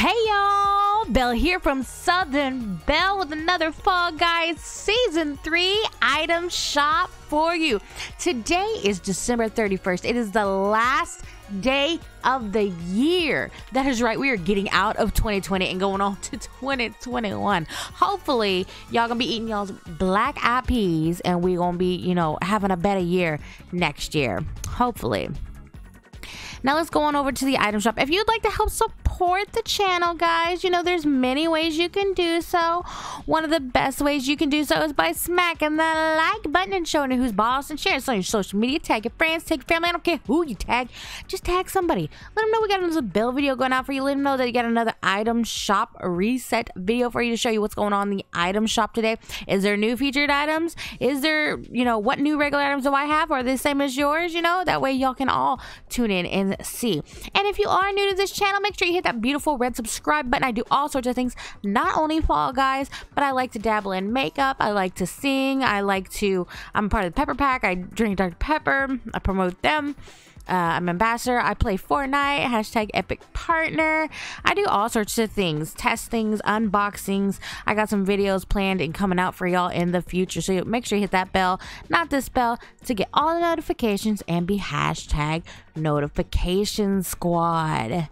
Hey y'all, Belle here from Southern Belle with another Fall Guys Season 3 item shop for you. Today is December 31st. It is the last day of the year. That is right, we are getting out of 2020 and going on to 2021. Hopefully, y'all gonna be eating y'all's black eyed peas and we gonna be, having a better year next year. Hopefully. Now let's go on over to the item shop. If you'd like to help support the channel, guys, there's many ways you can do so. One of the best ways you can do so is by smacking the like button and showing who's boss and sharing it on your social media. Tag your friends, tag your family. I don't care who you tag. Just tag somebody. Let them know we got another Belle video going out for you. Let them know that you got another item shop reset video for you to show you what's going on in the item shop today. Is there new featured items? Is there, what new regular items do I have? Are they the same as yours? That way y'all can all tune in and see. And if you are new to this channel, make sure you hit that beautiful red subscribe button. I do all sorts of things, not only Fall Guys, but I like to dabble in makeup. I like to sing. I'm part of the Pepper Pack. I drink Dr. Pepper. I promote them. I'm ambassador. I play Fortnite, hashtag epic partner. I do all sorts of things, testings, unboxings. I got some videos planned and coming out for y'all in the future. So make sure you hit that bell, not this bell, to get all the notifications and be hashtag notification squad.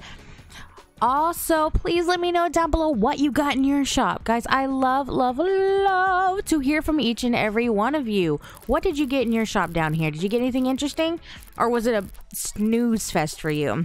Also, please let me know down below what you got in your shop. Guys, I love to hear from each and every one of you. What did you get in your shop down here? Did you get anything interesting? Or was it a snooze fest for you?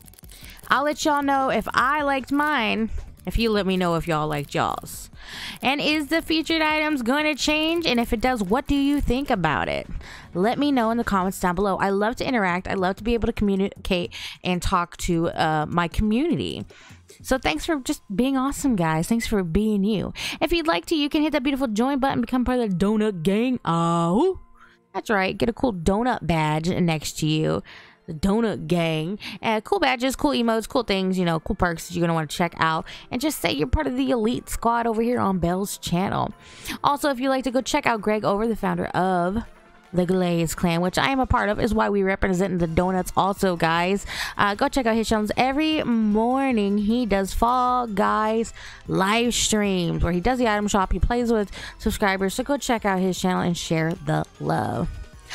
I'll let y'all know if I liked mine, if you let me know if y'all liked y'all's. And is the featured items going to change? And if it does, what do you think about it? Let me know in the comments down below. I love to interact. I love to be able to communicate and talk to my community. So thanks for just being awesome, guys. Thanks for being you. If you'd like to, you can hit that beautiful join button, become part of the donut gang. Oh, that's right. Get a cool donut badge next to you. The donut gang. Cool badges, cool emotes, cool things, cool perks that you're gonna want to check out, and just say you're part of the elite squad over here on Belle's channel. Also, if you'd like to go check out Greg Over, the founder of the Glaze Clan, which I am a part of, is why we represent the donuts also, guys. Go check out his channels. Every morning he does Fall Guys live streams where he does the item shop, he plays with subscribers, so go check out his channel and share the love.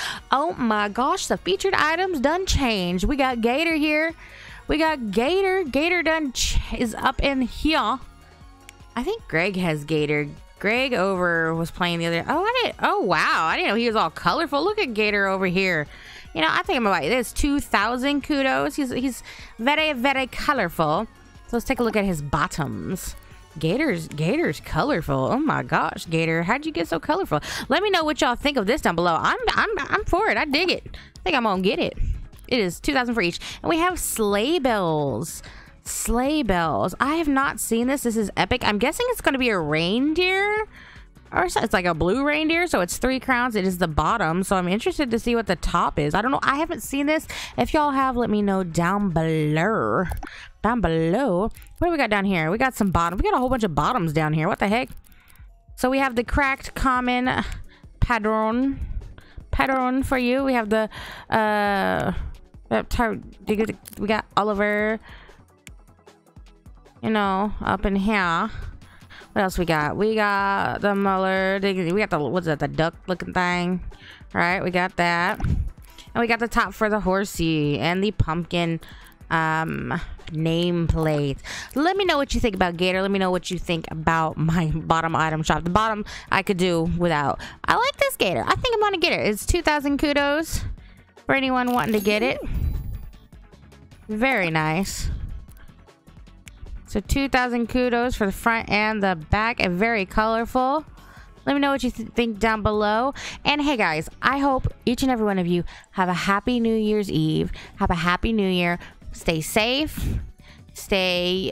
Oh my gosh, the featured items done changed. We got Gator here. We got Gator. Gator is up in here. I think Greg has Gator. Greg Over was playing the other. Oh wow, I didn't know he was all colorful. Look at Gator over here. I think I'm about this. 2,000 kudos. He's very colorful. So let's take a look at his bottoms. Gator's colorful. Oh my gosh, Gator, how'd you get so colorful? Let me know what y'all think of this down below. I'm for it. I dig it. I think I'm gonna get it. It is 2,000 for each, and we have sleigh bells. Sleigh bells. I have not seen this. This is epic. I'm guessing it's gonna be a reindeer, or it's like a blue reindeer. So it's 3 crowns. It is the bottom. So I'm interested to see what the top is. I don't know. I haven't seen this. If y'all have, let me know down below. Down below. What do we got down here? We got some bottom. We got a whole bunch of bottoms down here. What the heck? So we have the cracked common padron for you. We have the we got Oliver, up in here. What else we got? We got the Muller. We got the, what's that, the duck looking thing. All right, we got that. And we got the top for the horsey and the pumpkin nameplate. Let me know what you think about Gator. Let me know what you think about my bottom item shop. The bottom I could do without. I like this Gator. I think I'm gonna get it. It's 2,000 kudos for anyone wanting to get it. Very nice. So 2,000 kudos for the front and the back, and very colorful. Let me know what you think down below. And hey guys, I hope each and every one of you have a happy New Year's Eve. Have a happy New Year. Stay safe. Stay,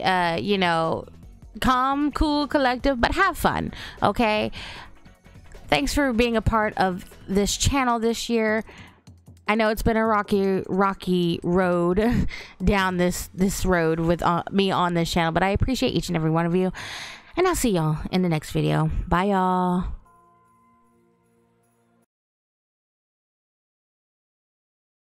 calm, cool, collective, but have fun, okay? Thanks for being a part of this channel this year. I know it's been a rocky road down this road with me on this channel, but I appreciate each and every one of you. And I'll see y'all in the next video. Bye, y'all.